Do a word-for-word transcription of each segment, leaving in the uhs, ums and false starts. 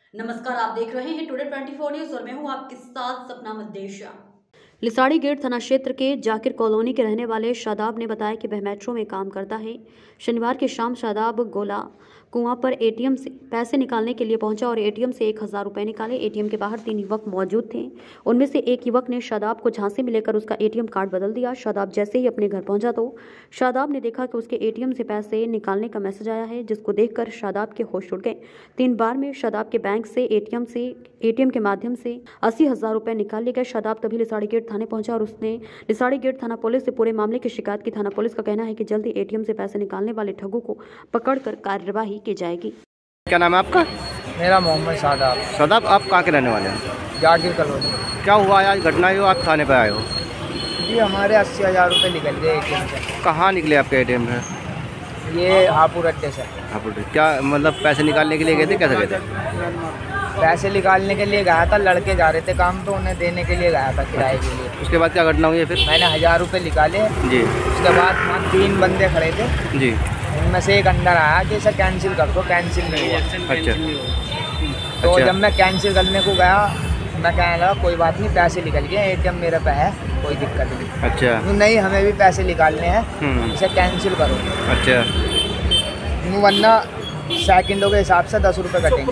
नमस्कार, आप देख रहे हैं टुडे ट्वेंटी फोर न्यूज और मैं हूं आपके साथ सपना मदेशिया। लिसाड़ी गेट थाना क्षेत्र के जाकिर कॉलोनी के रहने वाले शादाब ने बताया कि वह मेट्रो में काम करता है। शनिवार की शाम शादाब गोला कुआं पर एटीएम से पैसे निकालने के लिए पहुंचा और एटीएम से एक हजार रुपए निकाले। एटीएम के बाहर तीन युवक मौजूद थे। उनमें से एक युवक ने शादाब को झांसे में लेकर उसका एटीएम कार्ड बदल दिया। शादाब जैसे ही अपने घर पहुंचा तो शादाब ने देखा कि उसके एटीएम से पैसे निकालने का मैसेज आया है, जिसको देखकर शादाब के होश उड़ गए। तीन बार में शादाब के बैंक से एटीएम से एटीएम के माध्यम से अस्सी हजार रुपए निकाल लिए गए। शादाब तभी लिसाड़ी गेट थाने पहुंचा और उसने लिसाड़ी गेट थाना पुलिस से पूरे मामले की शिकायत की। थाना पुलिस का कहना है कि जल्दी एटीएम से पैसे निकालने वाले ठगों को पकड़कर कार्यवाही की जाएगी। क्या नाम है आपका? मेरा मोहम्मद शादाब। शादाब, आप कहाँ के रहने वाले हैं? जाकिर कॉलोनी। क्या हुआ आज घटना जो आप थाने पर आए हो? जी हमारे अस्सी हज़ार रुपये निकल गए एटीएम से। कहाँ निकले आपके एटीएम से? ये हापुड़ अड्डे से। हापुड़। क्या मतलब पैसे निकालने के लिए गए थे, कैसे गए थे? पैसे निकालने के लिए गया था, लड़के जा रहे थे काम तो उन्हें देने के लिए गया था किराए के लिए। उसके बाद क्या घटना हुई है फिर? मैंने हज़ार रुपये निकाले जी। उसके बाद वहाँ तीन बंदे खड़े थे जी। उनमें से एक अंदर आया कि इसे कैंसिल कर दो, कैंसिल नहीं हुआ। अच्छा। तो अच्छा। जब मैं कैंसिल करने को गया मैं कहने लगा कोई बात नहीं, पैसे निकल गए, एटीएम मेरे पे है, कोई दिक्कत नहीं। अच्छा। तो नहीं, हमें भी पैसे निकालने हैं, इसे कैंसिल करो। अच्छा। वरना सेकंडों के हिसाब से दस रुपये कटेंगे।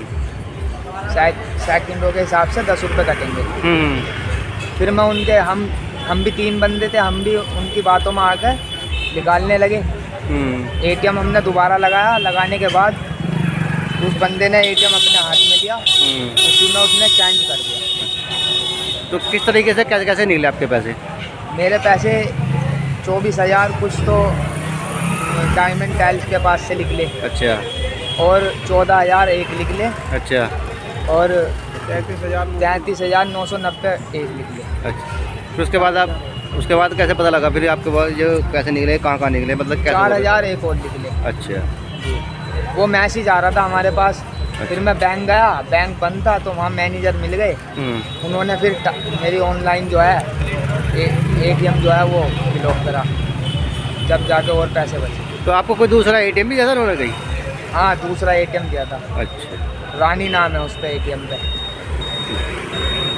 सेकंडों के हिसाब से दस रुपये कटेंगे। फिर मैं उनके हम हम भी तीन बंदे थे, हम भी उनकी बातों में आकर निकालने लगे। एटीएम हमने दोबारा लगाया, लगाने के बाद उस बंदे ने एटीएम अपने हाथ में लिया, उसी में उसने चेंज कर दिया। तो किस तरीके से कैसे कैसे निकले आपके पैसे? मेरे पैसे चौबीस हज़ार कुछ तो डायमंड टाइल्स के पास से निकले। अच्छा। और चौदह हज़ार एक निकले। अच्छा। और तैंतीस हज़ार तैंतीस हज़ार नौ सौ नब्बे एक निकले। अच्छा। फिर उसके बाद आप उसके बाद कैसे पता लगा फिर आपके पास जो पैसे निकले, कहाँ कहाँ निकले, मतलब चार हज़ार एक और निकले। अच्छा। वो मैसेज आ रहा था हमारे पास। अच्छा। फिर मैं बैंक गया, बैंक बंद था तो वहाँ मैनेजर मिल गए। उन्होंने फिर मेरी ऑनलाइन जो है एटीएम जो है वो ब्लॉक करा, जब जाके और पैसे बचे। तो आपको कोई दूसरा एटीएम भी दिया था उन्होंने कहीं? हाँ, दूसरा एटीएम दिया था। अच्छा। रानी नाम है उस पर एटीएम पे।